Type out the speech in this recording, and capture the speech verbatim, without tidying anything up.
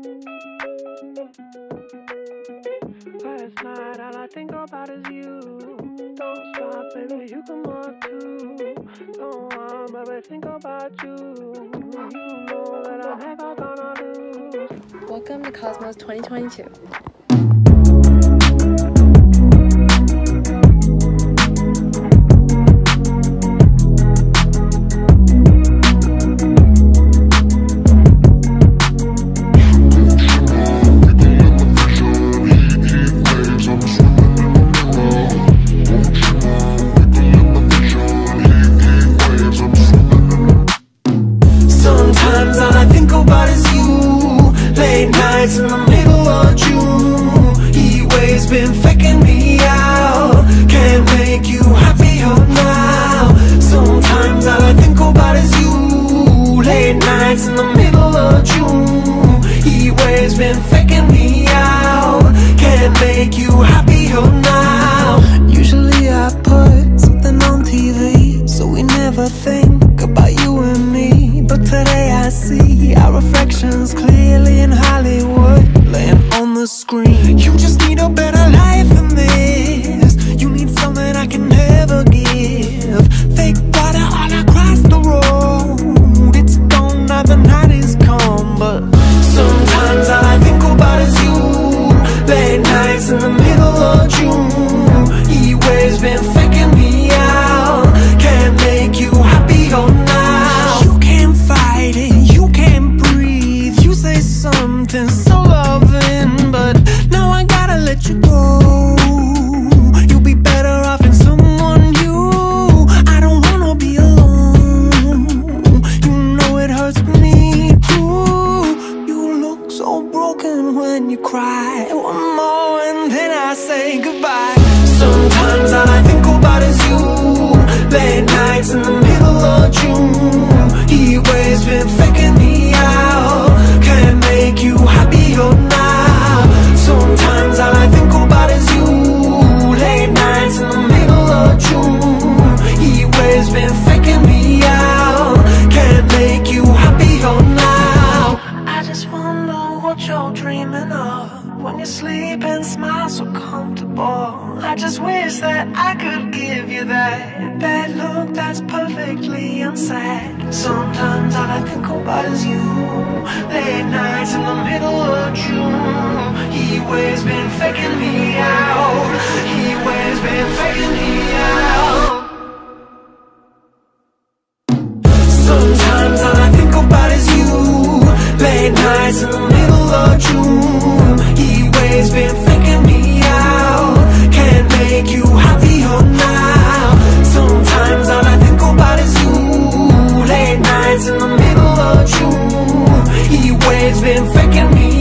Last night all I think about is you. Don't stop, baby, you come on too. Don't want, baby, think about you. You know that I'm never gonna lose. Welcome to Cosmos twenty twenty-two. Sometimes all I think about is you. Late nights in the middle of June. Heat waves been faking me out. Can't make you happier now. Sometimes all I think about is you. Late nights in the middle of June. Heat waves been faking me out. Can't make you happier now. Usually I put something on T V, so we never think about you and me. But today I see our reflections clearly in Hollywood, laying on the screen. You just need a better life than this. You need something I can never give. Fake water all across the road. It's gone now, the night is come. But sometimes all I think about is you. Late nights in the middle of June. Heat waves been faking me out. Can't make you happier now. You can't fight it, you can't breathe. You say something so loving, but now I gotta let you go. You'll be better off in someone new. I don't wanna be alone. You know it hurts me too. You look so broken when you cry. One more and then I say goodbye. Sometimes all I think about is you. Late nights in the middle of June. Heat waves been faking me out. Can't make you happier now. Sometimes all I think about is you. Late nights in the middle of June. Heat waves been faking me out. Can't make you happier now. I just wonder what you're dreaming of when you sleep and smile so comfortable. I just wish that I could give you that that look that's perfectly unsaid. Sometimes all I think about is you. Late nights in the middle of June. Heat waves been faking me out. Heat waves been faking me out. Sometimes all I think about is you. Late nights in the middle of June. Heat waves been faking me out. Can't make you happier now. Sometimes all I think about is you. Late nights in the middle of June. Heat waves been faking me